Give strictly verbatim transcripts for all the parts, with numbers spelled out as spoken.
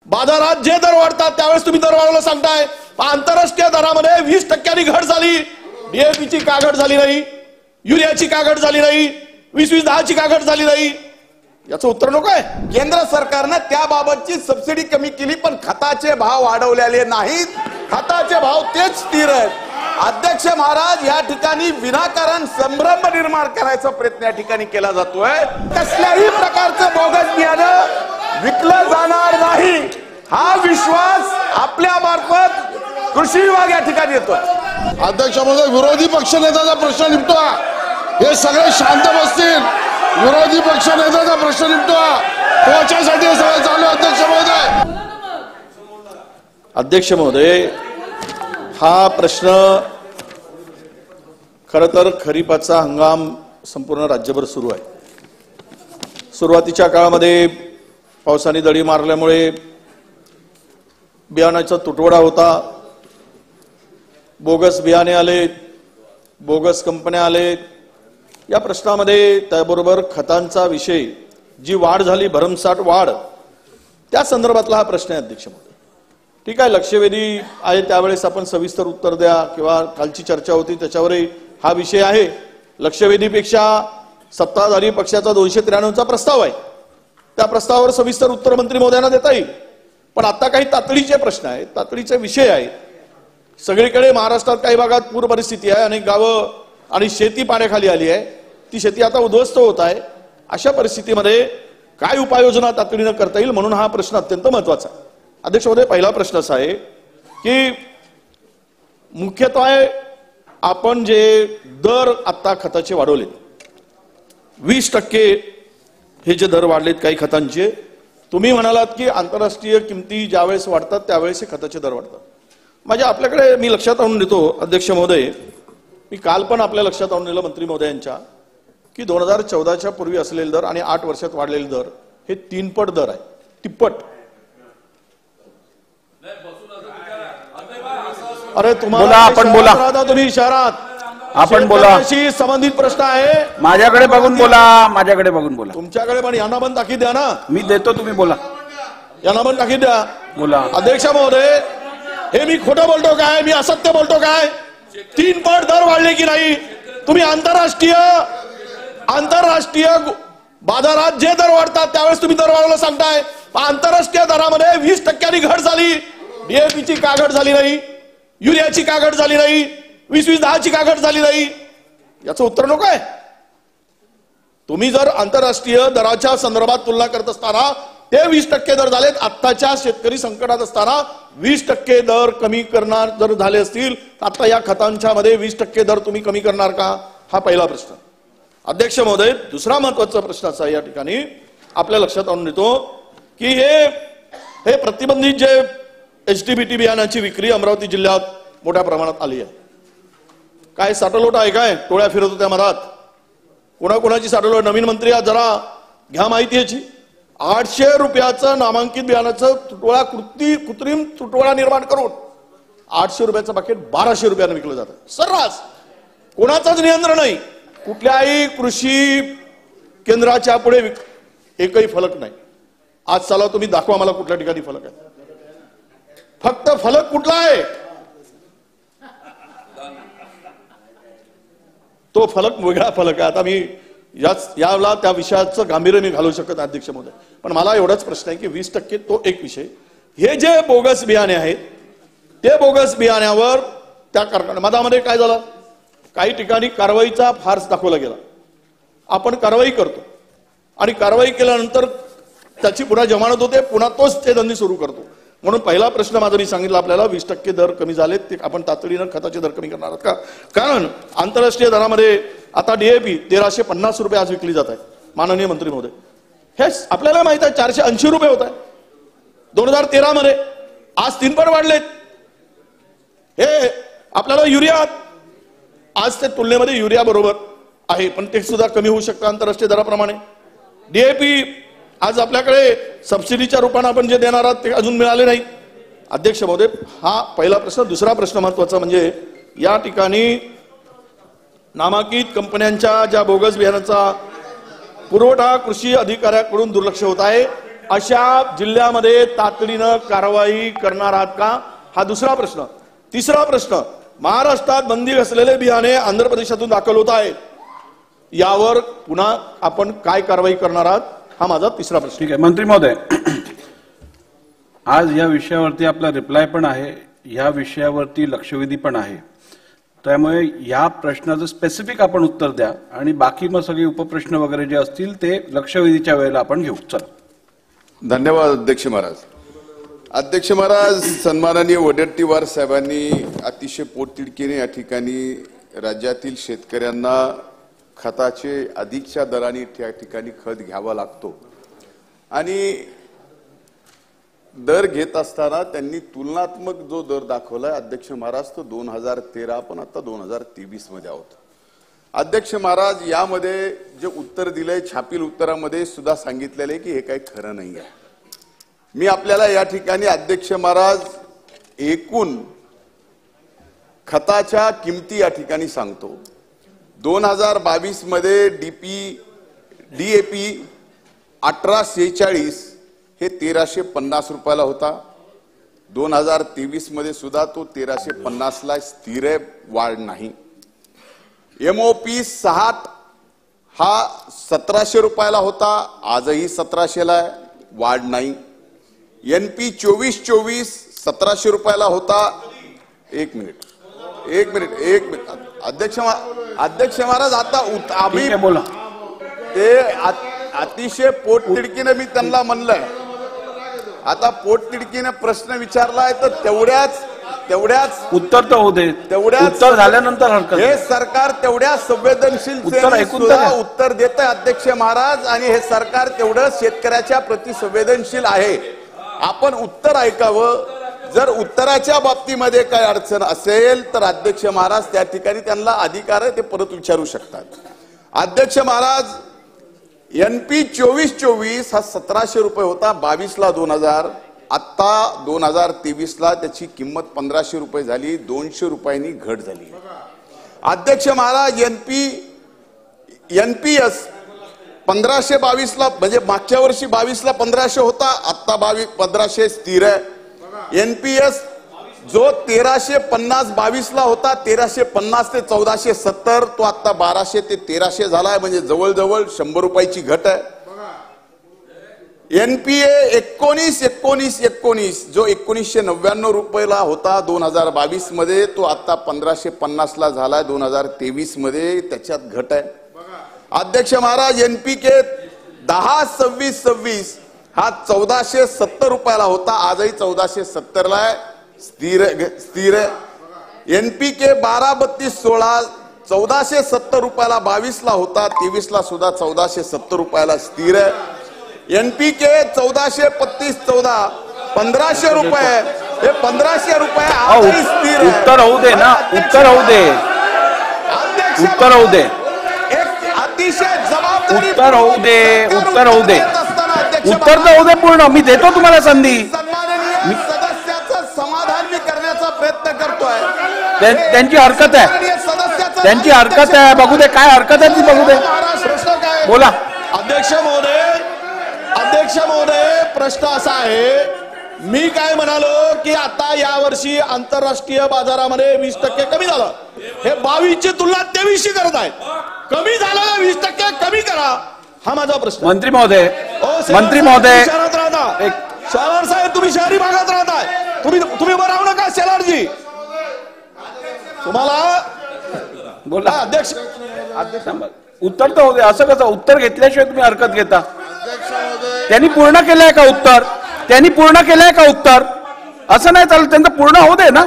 बाजारात जे दर वाढतात त्यावेळेस तुम्ही दर वाढवला सांगताय, आंतरराष्ट्रीय दरामध्ये वीस टक्क्यांनी घट झाली, डीएपीची का घट झाली नाही, युरियाची का घट झाली नाही, वीस वीस दहाची का घट झाली नाही, याचं उत्तर नको आहे? केंद्र सरकारने त्याबाबतची सबसिडी कमी केली पण खताचे भाव वाढवलेले नाहीत, खताचे भाव तेच स्थिर आहेत। अध्यक्ष महाराज, या ठिकाणी विनाकारण संभ्रम निर्माण करायचा प्रयत्न या ठिकाणी केला जातोय। कसल्याही प्रकारचं बोगस बियाणं विकलं जाणार नाही हा विश्वास आपल्या मार्फत कृषी विभाग या ठिकाणी येतोय। अध्यक्ष महोदय, विरोधी पक्षनेत्याचा प्रश्न निपटवा, हे सगळे शांत बसतील, विरोधी पक्षनेत्याचा प्रश्न निपटवा, पोहोचण्यासाठी सगळं चालू। अध्यक्ष महोदय अध्यक्ष महोदय हा प्रश्न खरं तर खरीपाचा हंगाम संपूर्ण राज्यभर सुरू आहे। सुरुवातीच्या काळामध्ये पावसाने दडी मारल्यामुळे बियाणाचा तुटवडा होता, बोगस बियाणे आले, बोगस कंपन्या आले, या प्रश्नामध्ये त्याबरोबर खतांचा विषय, जी वाढ झाली भरमसाठ वाढ, त्या संदर्भातला हा प्रश्न आहे अध्यक्ष महोदय। ठीक आहे, लक्षवेधी आहे त्यावेळेस आपण सविस्तर उत्तर द्या किंवा कालची चर्चा होती त्याच्यावरही हा विषय आहे। लक्षवेधीपेक्षा सत्ताधारी पक्षाचा दोनशे त्र्याण्णवचा प्रस्ताव आहे, त्या प्रस्तावावर सविस्तर उत्तर मंत्री महोदयांना देता येईल। पण आता काही तातडीचे प्रश्न आहेत, तातडीचे विषय आहेत। सगळीकडे महाराष्ट्रात काही भागात पूर परिस्थिती आहे, अनेक गावं आणि शेती पाण्याखाली आली आहे, ती शेती आता उद्ध्वस्त होत आहे। अशा परिस्थितीमध्ये काय उपाययोजना तातडीनं करता येईल, म्हणून हा प्रश्न अत्यंत महत्वाचा आहे। अध्यक्ष महोदय, पहिला प्रश्न असा आहे की मुख्यत्वे आपण जे दर आता खताचे वाढवले, वीस टक्के हे जे दर वाढलेत काही खतांचे, तुम्ही म्हणालात की आंतरराष्ट्रीय किमती ज्यावेळेस वाढतात त्यावेळेस हे खताचे दर वाढतात। माझ्या आपल्याकडे मी लक्षात आणून देतो अध्यक्ष महोदय, मी काल पण आपल्या लक्षात आणून दिलं मंत्री महोदयांच्या की दोन हजार चौदाच्या पूर्वी असलेले दर आणि आठ वर्षात वाढलेले दर हे तीनपट दर आहे, तिप्पट। अरे तुम्हाला आपण बोला, तुम्ही शहरात आपण बोला, संबंधित प्रश्न आहे, माझ्याकडे बघून बोला, माझ्याकडे बघून बोला। तुमच्याकडे पण यांना पण ताकीद द्या ना, मी देतो, तुम्ही बोला, यांना पण ताकीद द्या, बोला। अध्यक्ष महोदय, हे मी खोटं बोलतो काय, मी असत्य बोलतो काय? तीन पट दर वाढले की नाही? तुम्ही आंतरराष्ट्रीय आंतरराष्ट्रीय बाजारात जे दर वाढतात त्यावेळेस तुम्ही दर वाढवला सांगताय, आंतरराष्ट्रीय दरामध्ये वीस टक्क्यांनी घट झाली, डीएपीची का घट झाली नाही, युरियाची का घट झाली नाही, वीस वीस दहाची का घट झाली नाही, याचं उत्तर नको आहे? तुम्ही जर आंतरराष्ट्रीय दराच्या संदर्भात तुलना करत असताना ते वीस टक्के दर झालेत, आत्ताच्या शेतकरी संकटात असताना वीस टक्के दर कमी करणार जर झाले असतील तर आता या खतांच्या मध्ये वीस टक्के दर तुम्ही कमी करणार का? हा पहिला प्रश्न। अध्यक्ष महोदय, दुसरा महत्वाचा प्रश्न असा या ठिकाणी आपल्या लक्षात आणून देतो की हे हे प्रतिबंधित जे एचटीबीटी बियाणाची विक्री अमरावती जिल्ह्यात मोठ्या प्रमाणात आली आहे। काय साठलोट आहे काय? टोळ्या फिरत होत्या मधात, कोणाकोणाची साठलोट? नवीन मंत्री आज जरा घ्या माहिती याची। आठशे रुपयाचं नामांकित बियाणाचं तुटवडा, कृती कृत्रिम तुटवडा निर्माण करून आठशे रुपयाचं पाकिट बाराशे रुपयानं विकलं जातं सर्रास, कोणाचंच नियंत्रण नाही, कुठल्याही कृषी केंद्राच्या पुढे एकही फलक नाही। आज चला तुम्ही दाखवा मला कुठल्या ठिकाणी फलक आहे, फक्त फलक कुठला आहे तो फलक वेगळा फलक आहे। आता मी याच याला त्या विषयाचं गांभीर्य मी घालू शकत नाही अध्यक्ष महोदय, पण मला एवढाच प्रश्न आहे की वीस टक्के तो एक विषय, हे जे बोगस बियाणे आहेत ते बोगस बियाण्यावर त्या कारखान्या मधामध्ये काय झालं, काही ठिकाणी कारवाईचा फार्स दाखवला गेला, आपण कारवाई करतो आणि कारवाई केल्यानंतर त्याची पुन्हा जमानत होते, पुन्हा तोच ते धंदे सुरू करतो। म्हणून पहिला प्रश्न माझा मी सांगितलं आपल्याला, वीस टक्के दर कमी झालेत ते आपण तातडीनं खताचे दर कमी करणार आहात का? कारण आंतरराष्ट्रीय दरामध्ये आता डीएपी तेराशे पन्नास रुपये आज विकली जात आहे माननीय मंत्री महोदय, हे आपल्याला माहित आहे चारशे ऐंशी रुपये होत आहे दोन हजार तेरा मध्ये, आज तीनपट वाढलेत। हे आपल्याला युरिया आज ते तुलनेमध्ये युरिया बरोबर आहे पण ते सुद्धा कमी होऊ शकतं आंतरराष्ट्रीय दराप्रमाणे। डीएपी आज आपल्याकडे सबसिडीच्या रूपाने आपण जे देणार आहात ते अजून मिळाले नाही। अध्यक्ष महोदय, हा पहिला प्रश्न। दुसरा प्रश्न महत्त्वाचा म्हणजे या ठिकाणी नामांकित कंपन्यांच्या ज्या बोगस बियाणांचा पुरवठा कृषी अधिकाऱ्याकडून दुर्लक्ष होत आहे, अशा जिल्ह्यामध्ये तातडीनं कारवाई करणार आहात का, हा दुसरा प्रश्न. तिसरा प्रश्न, महाराष्ट्रात बंदी घातलेले बियाणे आंध्र प्रदेशातून दाखल होत आहे, यावर पुन्हा आपण काय कारवाई करणार आहात, हा माझा तिसरा प्रश्न. ठीक आहे. मंत्री महोदय, आज या विषयावरती आपला रिप्लाय पण आहे, या विषयावरती लक्षवेधी पण आहे, त्यामुळे या प्रश्नाचं स्पेसिफिक आपण उत्तर द्या आणि बाकी मग सगळे उपप्रश्न वगैरे जे असतील ते लक्षवेधीच्या वेळेला आपण घेऊ. चला. धन्यवाद अध्यक्ष महाराज. अध्यक्ष महाराज, सन्माननीय वडेट्टीवार साहेबांनी अतिशय पोटतिडकीने या ठिकाणी राज्यातील शेतकऱ्यांना खताचे अधिकच्या दराने त्या ठिकाणी खत घ्यावा लागतो आणि दर घेत असताना त्यांनी तुलनात्मक जो दर दाखवलाय अध्यक्ष महाराज तो दोन हजार तेरा पण आता दोन हजार तेवीस मध्ये आहोत. अध्यक्ष महाराज, यामध्ये जे उत्तर दिलंय छापील उत्तरामध्ये सुद्धा सांगितलेलं की हे काही खरं नाही आहे. मी आपल्याला या ठिकाणी अध्यक्ष महाराज एकूण खताच्या किमती या ठिकाणी सांगतो. दोन हजार बावीस मध्ये डीपी डीएपी अठरा सेहेचाळीस हे तेराशे पन्नास रुपयाला होता. दोन हजार तेवीस मध्ये सुद्धा तो तेराशे पन्नास ला स्थिर आहे, वाढ नाही. एमओपी साठ हा सतराशे रुपयाला होता, आजही सतराशे ला आहे, वाढ नाही. एनपी चोवीस चोवीस सतराशे रुपयाला होता. एक मिनिट एक मिनिट एक मिनिट अध्यक्ष अध्यक्ष महाराज, आता आम्ही बोला ते अतिशय पोटतिडकीने मी त्यांना म्हणलंय, आता पोटतिडकीने प्रश्न विचारलाय तर तेवढ्याच तेवढ्याच उत्तर तर होऊ दे, तेवढ्याच उत्तर झाल्यानंतर हरकत हे सरकार तेवढ्या संवेदनशील उत्तर ऐकून सुद्धा उत्तर देत आहे अध्यक्ष महाराज, आणि हे सरकार तेवढं शेतकऱ्याच्या प्रति संवेदनशील आहे. आपण उत्तर ऐकावं. जर उत्तराच्या बाबतीमध्ये काय अडचण असेल तर अध्यक्ष महाराज त्या ठिकाणी त्यांना अधिकार आहे, ते परत विचारू शकतात. अध्यक्ष महाराज, एनपी चोवीस चोवीस हा सतराशे रुपये होता बावीस ला दोन हजार, आता दोन हजार तेवीस ला त्याची किंमत पंधराशे रुपये झाली, दोनशे रुपयांनी घट झाली. अध्यक्ष महाराज, एनपी एनपीएस पंधराशे बावीस ला म्हणजे मागच्या वर्षी बावीस ला पंधराशे होता, आता बावीस पंधराशे स्थिर आहे. एनपीएस जो तेराशे पन्नास बावीस ला होता, तेराशे पन्नास ते चौदाशे सत्तर, तो आता बाराशे ते तेराशे झालाय, म्हणजे जवळजवळ शंभर रुपयाची घट आहे. एनपीए एकोणीस एकोणीस एकोणीस जो एकोणीसशे नव्याण्णव रुपयाला होता दोन हजार बावीस मध्ये, तो आता पंधराशे पन्नास ला झालाय दोन हजार तेवीस मध्ये, त्याच्यात घट आहे. अध्यक्ष महाराज, एनपीके दहा सव्वीस सव्वीस हा चौदाशे सत्तर रुपयाला होता, आजही चौदाशे सत्तर ला आहे, स्थिर स्थिर आहे. एनपीके बारा बत्तीस सोळा चौदाशे सत्तर रुपयाला बावीस ला होता, तेवीस ला सुद्धा चौदाशे सत्तर रुपयाला स्थिर आहे. एनपीके चौदाशे पत्तीस चौदा पंधराशे रुपये, हे पंधराशे रुपये आजही स्थिर आहे. उत्तर होऊ दे ना, उत्तर होऊ दे, उत्तर होऊ दे, अतिशय जबाबदारी उत्तर होऊ दे, उत्तर होऊ दे, उत्तर तर होऊ दे पूर्ण. मी देतो तुम्हाला संधी. सन्माननीय सदस्याचं समाधान मी करण्याचा प्रयत्न करतोय. त्यांची हरकत आहे, त्यांची हरकत आहे, बघू दे काय हरकत आहे ती बघू दे. बोला. अध्यक्ष महोदय, अध्यक्ष महोदय, प्रश्न असा आहे, मी काय म्हणालो की आता यावर्षी आंतरराष्ट्रीय बाजारामध्ये वीस टक्के कमी झालं, हे बावीस ची तुलना तेवीसशी करत आहेत, कमी झालं वीस टक्के कमी करा, हा माझा प्रश्न. मंत्री महोदय, मंत्री महोदय, शहरात राहता, शेलार साहेब तुम्ही शहरी भागात राहताय, तुम्ही तुम्ही बरं राहू नका शेलारजी, तुम्हाला बोला. अध्यक्ष उत्तर तर होऊ दे. असं कसं उत्तर घेतल्याशिवाय तुम्ही हरकत घेता? त्यांनी पूर्ण केलंय का उत्तर? त्यांनी पूर्ण केलंय का उत्तर? असं नाही चालत, त्यांचं पूर्ण होऊ दे ना.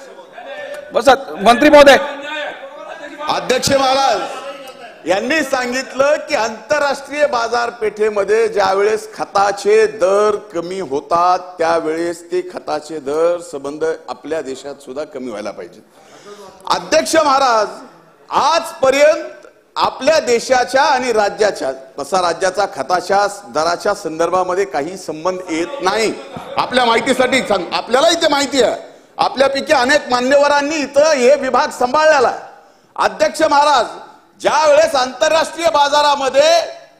बस मंत्री महोदय. अध्यक्ष महाराज यांनी सांगितलं की आंतरराष्ट्रीय बाजारपेठेमध्ये ज्या वेळेस खताचे दर कमी होतात त्यावेळेस ते खताचे दर संबंध आपल्या देशात सुद्धा कमी व्हायला पाहिजे. अध्यक्ष महाराज, आजपर्यंत आपल्या देशाच्या आणि राज्याच्या तसा राज्याचा खताच्या दराच्या संदर्भामध्ये काही संबंध येत नाही. आपल्या माहितीसाठी सांग, आपल्याला इथे माहिती आहे, आपल्यापैकी अनेक मान्यवरांनी इथं हे विभाग सांभाळलेला आहे. अध्यक्ष महाराज, ज्या वेळेस आंतरराष्ट्रीय बाजारामध्ये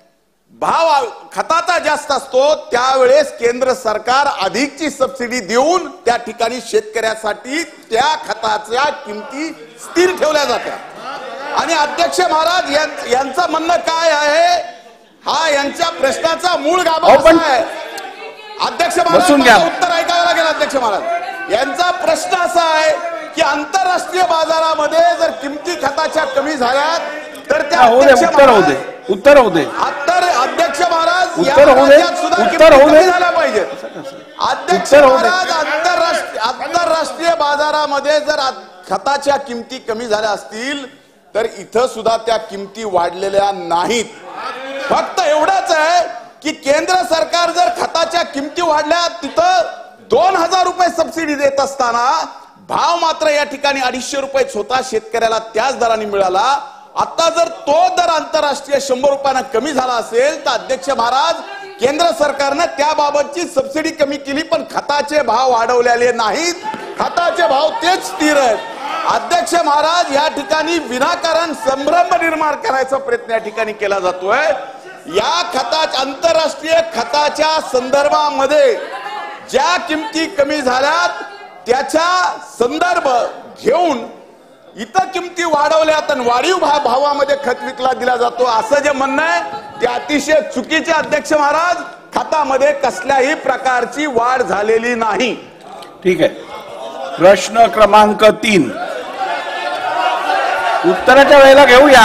भाव खताचा जास्त असतो त्यावेळेस केंद्र सरकार अधिकची सबसिडी देऊन त्या ठिकाणी शेतकऱ्यासाठी त्या खताच्या किमती स्थिर ठेवल्या जातात। आणि अध्यक्ष महाराज यां- यांचं म्हणणं काय आहे, हा यांच्या प्रश्नाचा मूळ गाभा अहो, पण- असा आहे। अध्यक्ष महाराज बसून घ्या. मला उत्तर ऐकावं लागेल। अध्यक्ष महाराज यांचा प्रश्न असा आहे की आंतरराष्ट्रीय बाजारामध्ये जर किमती खताच्या कमी झाल्या तर त्या होऊ दे, अध्यक्ष उत्तर होऊ दे, महाराज- उत्तर होऊ दे, तर अध्यक्ष महाराज या उत्तर होऊ दे, राज्यात सुद्धा उत्तर किमती होऊ दे. कमी झाल्या पाहिजेत। अध्यक्ष उत्तर होऊ दे. महाराज आंतरराष्ट्रीय आंतरराष्ट्रीय बाजारामध्ये जर आ- खताच्या किमती कमी झाल्या असतील तर इथं सुद्धा त्या किमती वाढलेल्या नाहीत। फक्त एवढंच आहे की केंद्र सरकार जर खताच्या किमती वाढल्या तिथं दोन हजार रुपये सबसिडी देत असताना भाव मात्र या ठिकाणी अडीचशे रुपये होता शेतकऱ्याला त्याच दराने मिळाला। आता जर तो दर आंतरराष्ट्रीय शंभर रुपयांना कमी झाला असेल तर अध्यक्ष महाराज केंद्र सरकारनं त्याबाबतची सबसिडी कमी केली पण खताचे भाव वाढवलेले नाहीत, खताचे भाव तेच स्थिर आहेत। अध्यक्ष महाराज या ठिकाणी विनाकारण संभ्रम निर्माण करायचा प्रयत्न या ठिकाणी केला जातोय। या खताच्या आंतरराष्ट्रीय खताच्या संदर्भामध्ये ज्या किमती कमी झाल्यात त्याच्या संदर्भ घेऊन इथं किमती वाढवल्यात आणि वाढीव भाव भावामध्ये खत विकला दिला जातो असं जे म्हणणं आहे ते अतिशय चुकीचे। अध्यक्ष महाराज खतामध्ये कसल्याही प्रकारची वाढ झालेली नाही। ठीक आहे। प्रश्न क्रमांक तीन उत्तराच्या वेळेला घेऊया।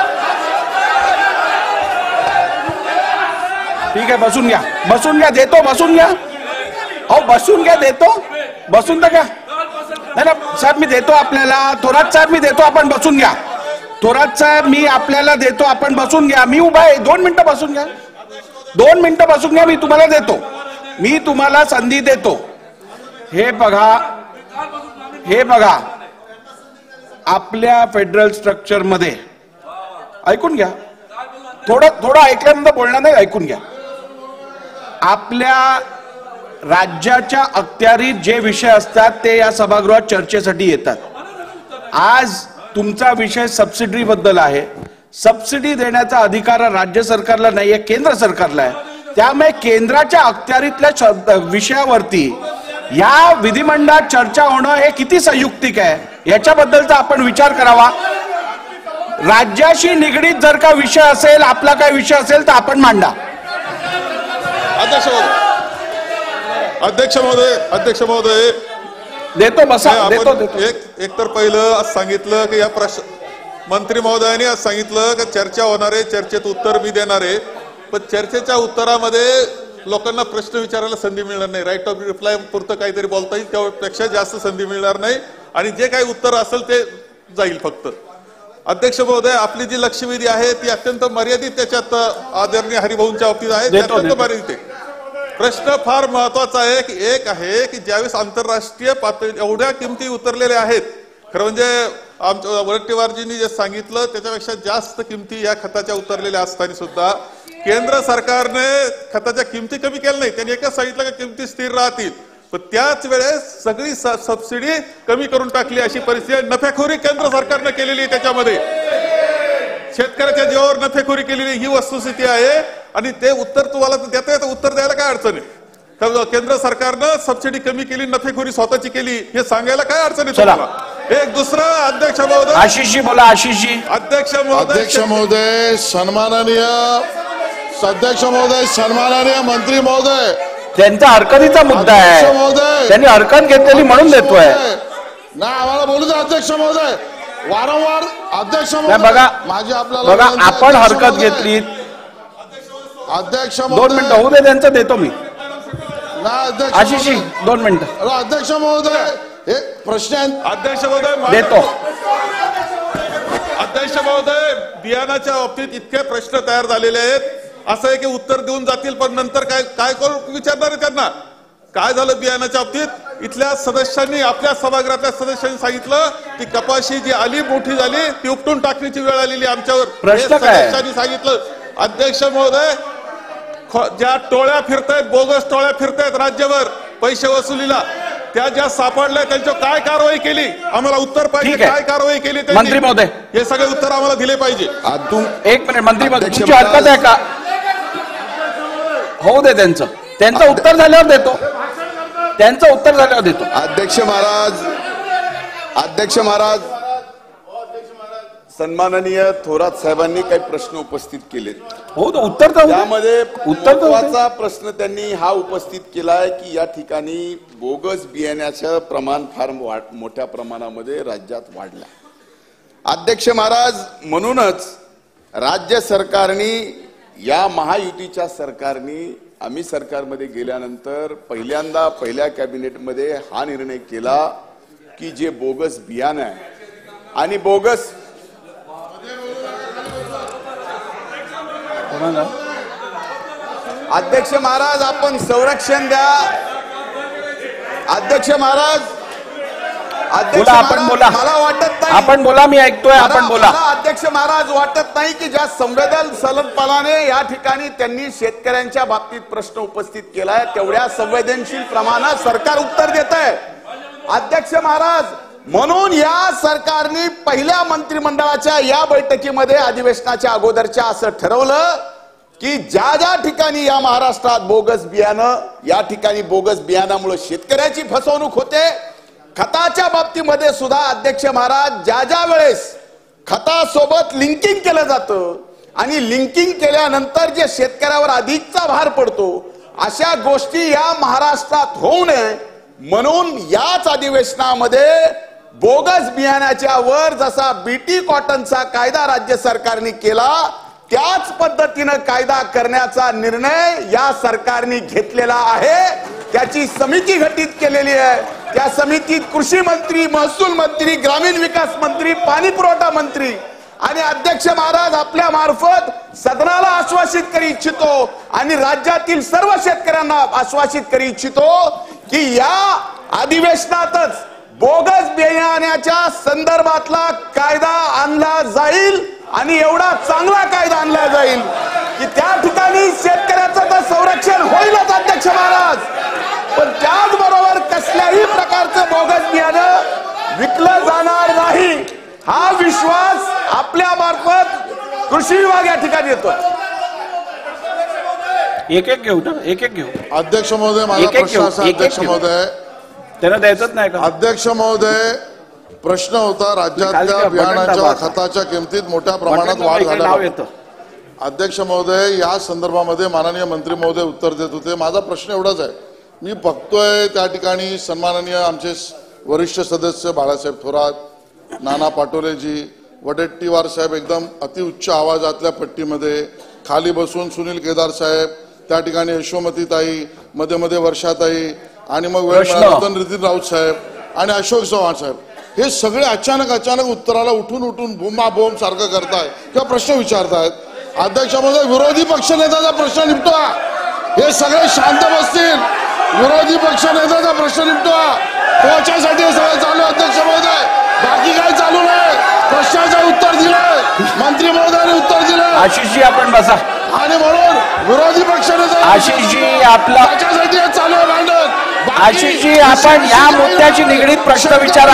ठीक आहे, बसून घ्या, बसून घ्या, देतो, बसून घ्या। अहो बसून घ्या, देतो, बसून तर घ्या। नाही ना साहेब, मी देतो आपल्याला। थोरात साहेब मी देतो, आपण बसून घ्या। थोरात साहेब मी आपल्याला देतो, आपण बसून घ्या। मी उभा आहे, दोन मिनिटं बसून घ्या, दोन मिनिटं बसून घ्या, मी तुम्हाला देतो, मी तुम्हाला संधी देतो। हे बघा, हे बघा, आपल्या फेडरल स्ट्रक्चर मध्ये ऐकून घ्या, थोडं थोडं ऐकल्यानंतर बोलणार नाही, ऐकून घ्या। आपल्या राज्याच्या अखत्यारीत जे विषय असतात ते या सभागृहात चर्चेसाठी येतात। आज तुमचा विषय सबसिडी बद्दल आहे। सबसिडी देण्याचा अधिकार राज्य सरकारला नाहीये, केंद्र सरकारला आहे। त्यामुळे केंद्राच्या अखत्यारीतल्या विषयावरती या विधिमंडळात चर्चा होणं हे किती संयुक्तिक आहे याच्याबद्दलचा आपण विचार करावा। राज्याशी निगडीत जर का विषय असेल, आपला काय विषय असेल तर आपण मांडा। अध्यक्ष महोदय अध्यक्ष महोदय अध्यक्ष महोदय देतो, बसा, नाही, देतो, आपण देतो। एक एक तर पहिलं आज सांगितलं की या प्रश्न मंत्री महोदयांनी आज सांगितलं की चर्चा होणार आहे, चर्चेत उत्तर मी देणार आहे। पण चर्चेच्या उत्तरामध्ये लोकांना प्रश्न विचारायला संधी मिळणार नाही। राईट ऑफ रिप्लाय पुरतं काहीतरी बोलता येईल, त्यापेक्षा जास्त संधी मिळणार नाही आणि जे काही उत्तर असेल ते जाईल फक्त। अध्यक्ष महोदय, आपली जी लक्षवेधी आहे ती अत्यंत मर्यादित त्याच्यात आदरणीय हरिभाऊंच्या बाबतीत आहे, अत्यंत मर्यादित आहे। प्रश्न फार महत्वाचा आहे की एक आहे की ज्यावेळेस आंतरराष्ट्रीय पातळी एवढ्या किमती उतरलेल्या आहेत, खरं म्हणजे आमच्या वरट्टीवारजींनी जे सांगितलं त्याच्यापेक्षा जास्त किमती या खताच्या उतरलेल्या असताना सुद्धा केंद्र सरकारने खताच्या किमती कमी केल्या नाही, त्यांनी एकच सांगितलं की किमती स्थिर राहतील। पण त्याच वेळेस सगळी सबसिडी कमी करून टाकली अशी परिस्थिती, नफेखोरी केंद्र सरकारनं केलेली आहे, त्याच्यामध्ये शेतकऱ्याच्या जीवावर नफेखोरी केलेली ही वस्तुस्थिती आहे। आणि ते उत्तर तुम्हाला देता येतं, उत्तर द्यायला काय अडचण आहे? केंद्र सरकारनं सबसिडी कमी केली, नफेखोरी स्वतःची केली, हे सांगायला काय अडचण आहे तुम्हाला? एक दुसरं अध्यक्ष महोदय, आशिषजी बोला, आशिषजी। अध्यक्ष महोदय अध्यक्ष महोदय सन्माननीय अध्यक्ष महोदय सन्माननीय मंत्री महोदय, त्यांचा हरकतीचा मुद्दा अध्यक्ष आहे, महोदय त्यांनी हरकत घेतलेली म्हणून देतोय। नाही आम्हाला बोलू द्या अध्यक्ष महोदय, वारंवार अध्यक्ष नाही महोदय बघा, माझी आपल्याला बघा विनंती आहे, आपण अध्यक्ष हरकत महोदय. घेतली, अध्यक्ष दोन महोदय मिनिटं होऊ दे, त्यांचं देतो मी। नाही अध्यक्ष आशिषजी महोदय. दोन मिनिटं अरे अध्यक्ष महोदय हे प्रश्न अध्यक्ष महोदय देतो। अध्यक्ष महोदय, बियाणाच्या बाबतीत इतके प्रश्न तयार झालेले आहेत, असं आहे की उत्तर देऊन जातील पण नंतर काय काय करू विचारणार आहे त्यांना? काय झालं बियाणाच्या बाबतीत? इथल्या सदस्यांनी, आपल्या सभागृहातल्या सदस्यांनी सांगितलं की कपाशी जी आली मोठी झाली ती उपटून टाकण्याची वेळ आलेली आमच्यावर, प्रश्न काय? सदस्यांनी सांगितलं। अध्यक्ष महोदय, ज्या टोळ्या फिरतायत, बोगस टोळ्या फिरतायत राज्यभर पैसे वसुलीला, त्या ज्या सापडल्या त्यांच्यावर काय कारवाई केली? आम्हाला उत्तर पाहिजे, काय कारवाई केली त्यांनी? मंत्री महोदय, हे सगळे उत्तर आम्हाला दिले पाहिजे। एक मिनिट, मंत्री महोदय तुमची हरकत आहे का? होऊ दे त्यांचं त्यांचं उत्तर झाल्यावर देतो त्यांचं उत्तर झाल्यावर देतो अध्यक्ष महाराज अध्यक्ष महाराज सन्माननीय थोरात साहेबांनी काही प्रश्न उपस्थित केलेत. हो तो उत्तर तर त्यामध्ये उत्तर महत्त्वाचा प्रश्न त्यांनी हा उपस्थित केलाय की या ठिकाणी बोगस बियाण्याचं प्रमाण फार मोठ्या प्रमाणामध्ये राज्यात वाढलं. अध्यक्ष महाराज, म्हणूनच राज्य सरकारने या महायुतीच्या सरकारने आम्ही सरकारमध्ये गेल्यानंतर पहिल्यांदा पहिल्या कॅबिनेटमध्ये हा निर्णय केला की जे बोगस बियाणं आहे आणि बोगस अध्यक्ष महाराज आपण संरक्षण द्या. अध्यक्ष महाराज अध्यक्ष आपण बोला मला वाटत नाही आपण बोला मी ऐकतोय आपण बोला. अध्यक्ष महाराज वाटत नाही की ज्या संवेदनशीलपणाने या ठिकाणी त्यांनी शेतकऱ्यांच्या बाबतीत प्रश्न उपस्थित केलाय तेवढ्या संवेदनशील प्रमाणात सरकार उत्तर देत आहे. अध्यक्ष महाराज, म्हणून या सरकारने पहिल्या मंत्रिमंडळाच्या या बैठकीमध्ये अधिवेशनाच्या अगोदरच्या असं ठरवलं की ज्या ज्या ठिकाणी या महाराष्ट्रात बोगस बियाणं या ठिकाणी बोगस बियाणामुळे शेतकऱ्याची फसवणूक होते, खताच्या बाबतीमध्ये सुद्धा अध्यक्ष महाराज ज्या ज्या वेळेस खतासोबत लिंकिंग केलं जातं आणि लिंकिंग केल्यानंतर जे शेतकऱ्यावर अधिकचा भार पडतो अशा गोष्टी या महाराष्ट्रात होऊ नये म्हणून याच अधिवेशनामध्ये बोगस बियाण्याच्या वर जसा बीटी कॉटनचा कायदा राज्य सरकारने केला त्याच पद्धतीने कायदा करण्याचा निर्णय या सरकारने घेतलेला आहे. त्याची समिती गठीत केलेली आहे. त्या समितीत कृषी मंत्री, महसूल मंत्री, ग्रामीण विकास मंत्री, पाणी पुरवठा मंत्री आणि अध्यक्ष महाराज आपल्या मार्फत सदनाला आश्वासित करू इच्छितो आणि राज्यातील सर्व शेतकऱ्यांना आश्वासित करू इच्छितो की या अधिवेशनातच बोगस बियाण्याच्या संदर्भातला कायदा आणला जाईल आणि एवढा चांगला कायदा आणला जाईल की त्या ठिकाणी शेतकऱ्याचं तर संरक्षण होईलच अध्यक्ष महाराज, पण त्याचबरोबर कसल्याही प्रकारचं बोगस बियाणं विकलं जाणार नाही हा विश्वास आपल्या मार्फत कृषी विभाग या ठिकाणी येतो. एक एक घेऊ ना एक एक घेऊ. अध्यक्ष महोदय, माझा प्रश्न असा अध्यक्ष महोदय त्यांना द्यायचंच नाही का? अध्यक्ष महोदय, प्रश्न होता राज्यातल्या बियाणाच्या खताच्या किमतीत मोठ्या प्रमाणात वाढ झाल्यावर अध्यक्ष महोदय या संदर्भामध्ये माननीय मंत्री महोदय उत्तर देत होते. माझा प्रश्न एवढाच आहे, मी बघतोय त्या ठिकाणी सन्माननीय आमचे वरिष्ठ सदस्य बाळासाहेब थोरात, नाना पाटोलेजी, वडेट्टीवार साहेब एकदम अतिउच्च आवाजातल्या पट्टीमध्ये, खाली बसून सुनील केदार साहेब, त्या ठिकाणी यशोमतीताई, मध्ये मध्ये वर्षाताई आणि मग वेळ मिळाला नितीन राऊत साहेब आणि अशोक चव्हाण साहेब, हे सगळे अचानक अचानक उत्तराला उठून उठून बोंबा बोंब सारखं करताय किंवा प्रश्न विचारतायत. अध्यक्ष महोदय, विरोधी पक्षनेत्याचा प्रश्न निपटवा. हे सगळे शांत बसतील, विरोधी पक्षनेत्याचा प्रश्न निपटवा. पोहोचण्यासाठी हे सगळं चालू अध्यक्ष महोदय, बाकी काय चालू नाही. प्रश्नाचं उत्तर दिलंय मंत्री महोदयाने, उत्तर दिलं. आशिषजी आपण बसा. आणि म्हणून विरोधी पक्षनेता आशिषजी आपला त्याच्यासाठी हे चालू आहे भांडण. आशिषजी आपण या मुद्द्याशी निगडीत प्रश्न विचारा.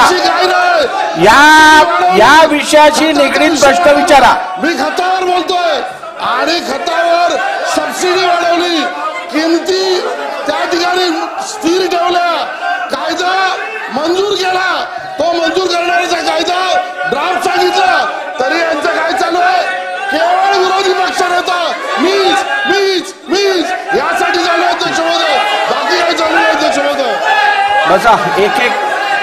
या या विषयाशी निगडीत प्रश्न विचारा. मी खतावर बोलतोय आणि खतावर सबसिडी वाढवली, किमती त्या ठिकाणी स्थिर ठेवल्या, कायदा मंजूर केला, तो मंजूर करण्याचा कायदा ड्राफ्ट सांगितला, तरी यांचं काय चालू आहे? केवळ विरोधी पक्षनेता मीच मीच मीच यासाठी चालू आहे अध्यक्ष महोदय, बाकी काय चालू आहे अध्यक्ष महोदय? बसा. एक एक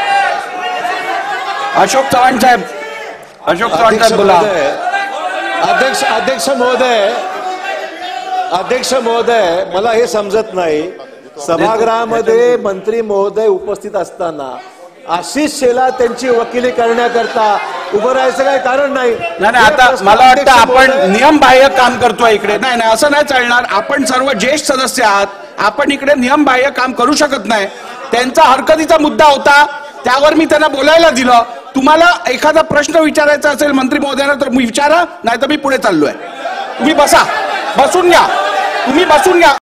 अशोक चव्हाण साहेब, अशोक चव्हाण साहेब बोला. अध्यक्ष अध्यक्ष महोदय अध्यक्ष महोदय मला हे समजत नाही, सभागृहामध्ये मंत्री महोदय उपस्थित असताना आशिष शेलार त्यांची वकिली करण्याकरता उभं राहायचं काही कारण नाही. नाही आता मला वाटतं आपण नियमबाह्य काम करतोय इकडे. नाही नाही असं नाही चालणार. आपण सर्व ज्येष्ठ सदस्य आहात, आपण इकडे नियमबाह्य काम करू शकत नाही. त्यांचा हरकतीचा मुद्दा होता, त्यावर मी त्यांना बोलायला दिलं. तुम्हाला एखादा प्रश्न विचारायचा असेल मंत्री महोदयांना तर मी विचारा, नाही तर मी पुढे चाललोय. तुम्ही बसा, बसून घ्या, तुम्ही बसून घ्या.